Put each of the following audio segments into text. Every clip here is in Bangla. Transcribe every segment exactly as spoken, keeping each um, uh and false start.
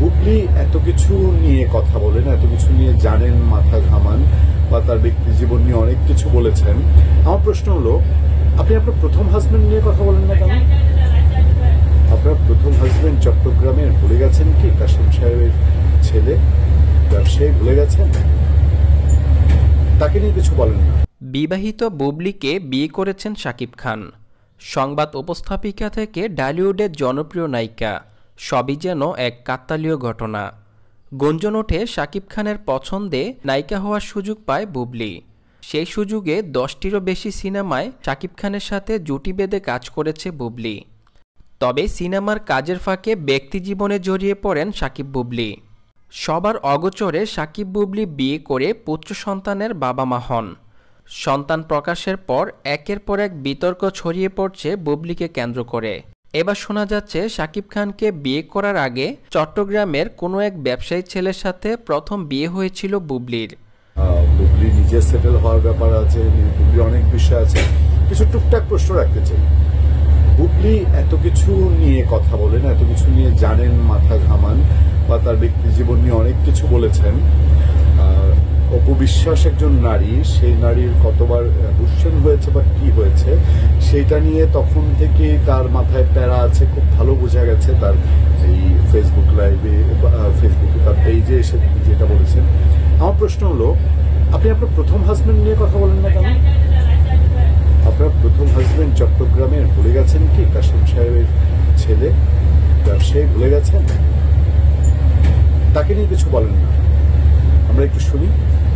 বুবলি এত কিছু নিয়ে কথা বলেন, এত কিছু নিয়ে জানেন, মাথা ঘামান, বা তার ব্যক্তি জীবন নিয়ে অনেক কিছু বলেছেন। আমার প্রশ্ন হলো, আপনি আপনার প্রথম হাজবেন্ড নিয়ে কথা বলেন না কেন? আপনার প্রথম হাজবেন্ড চট্টগ্রামের, ভুলে গেছেন কি? কাশিম সাহেবের ছেলে, ব্যবসায়ী, ভুলে গেছেন? তাকে নিয়ে কিছু বলেন না। বিবাহিত বুবলিকে বিয়ে করেছেন শাকিব খান। সংবাদ উপস্থাপিকা থেকে ডালিউডের জনপ্রিয় নায়িকা, সবই যেন এক কাকতালীয় ঘটনা। গুঞ্জন ওঠে শাকিব খানের পছন্দে নায়িকা হওয়ার সুযোগ পায় বুবলি। সেই সুযোগে দশটিরও বেশি সিনেমায় শাকিব খানের সাথে জুটি বেঁধে কাজ করেছে বুবলি। তবে সিনেমার কাজের ফাঁকে ব্যক্তিজীবনে জড়িয়ে পড়েন শাকিব বুবলি। সবার অগোচরে শাকিব বুবলি বিয়ে করে পুত্র সন্তানের বাবা মা হন। সন্তান প্রকাশের পর একের পর এক বিতর্ক ছড়িয়ে পড়ছে বুবলিকে কেন্দ্র করে। এবার শোনা যাচ্ছে শাকিব খানকে বিয়ে করার আগে চট্টগ্রামের কোনো এক ব্যবসায়ী ছেলের সাথে প্রথম বিয়ে হয়েছিল বুবলির। বুবলি নিজে সেটেল হওয়ার ব্যাপার আছে, বুবলি অনেক বিষয় আছে, কিছু টুকটাক প্রশ্ন রাখতে চাই। বুবলি এত কিছু নিয়ে কথা বলেন, এত কিছু নিয়ে জানেন, মাথা ঘামান, বা তার ব্যক্তি জীবন নিয়ে অনেক কিছু বলেছেন। অপু বিশ্বাস একজন নারী, সেই নারীর কতবার দুশ্চিন্তা হয়েছে বা কি হয়েছে সেইটা নিয়ে তখন থেকে তার মাথায় প্যারা আছে, খুব ভালো বোঝা গেছে তার এই ফেসবুক লাইভে, ফেসবুকে তার পেজে এসে যেটা বলেছেন। আমার প্রশ্ন হলো, আপনি আপনার প্রথম হাজবেন্ড নিয়ে কথা বলেন না কেন? আপনার প্রথম হাজবেন্ড চট্টগ্রামের, ভুলে গেছেন কি? কাশিম সাহেবের ছেলে, ব্যবসায়ী, ভুলে গেছেন? তাকে নিয়ে কিছু বলেন না। আমরা একটু শুনি।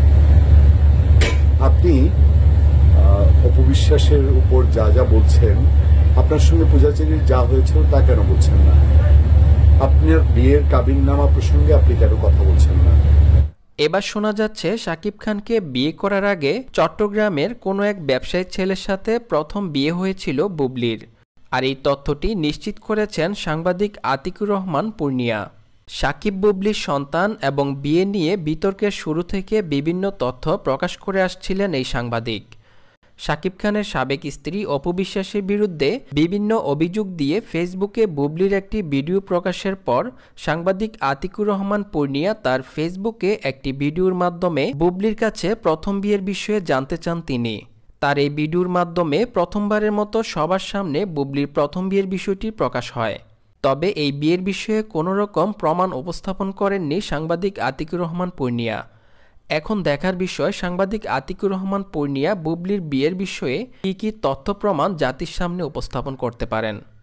আপনি অপু বিশ্বাসের উপর যা যা বলছেন, আপনার সঙ্গে পূজাচেরির যা হয়েছিল তা কেন বলছেন না? আপনার বিয়ের কাবিননামা প্রসঙ্গে আপনি কেন কথা বলছেন না? এবার শোনা যাচ্ছে শাকিব খানকে বিয়ে করার আগে চট্টগ্রামের কোনো এক ব্যবসায়ী ছেলের সাথে প্রথম বিয়ে হয়েছিল বুবলির। আর এই তথ্যটি নিশ্চিত করেছেন সাংবাদিক আতিকুর রহমান পূর্ণিয়া। শাকিব বুবলির সন্তান এবং বিয়ে নিয়ে বিতর্কের শুরু থেকে বিভিন্ন তথ্য প্রকাশ করে আসছিলেন এই সাংবাদিক। শাকিব খানের সাবেক স্ত্রী অপু বিশ্বাসের বিরুদ্ধে বিভিন্ন অভিযোগ দিয়ে ফেসবুকে বুবলির একটি ভিডিও প্রকাশের পর সাংবাদিক আতিকুর রহমান পূর্ণিয়া তার ফেসবুকে একটি ভিডিওর মাধ্যমে বুবলির কাছে প্রথম বিয়ের বিষয়ে জানতে চান তিনি। তার এই ভিডিওর মাধ্যমে প্রথমবারের মতো সবার সামনে বুবলির প্রথম বিয়ের বিষয়টি প্রকাশ হয়। তবে এই বিয়ের বিষয়ে কোনো রকম প্রমাণ উপস্থাপন করেননি সাংবাদিক আতিকুর রহমান পূর্ণিয়া। এখন দেখার বিষয় সাংবাদিক আতিকুর রহমান পূর্ণিয়া বুবলির বিয়ের বিষয়ে কী কী তথ্য প্রমাণ জাতির সামনে উপস্থাপন করতে পারেন।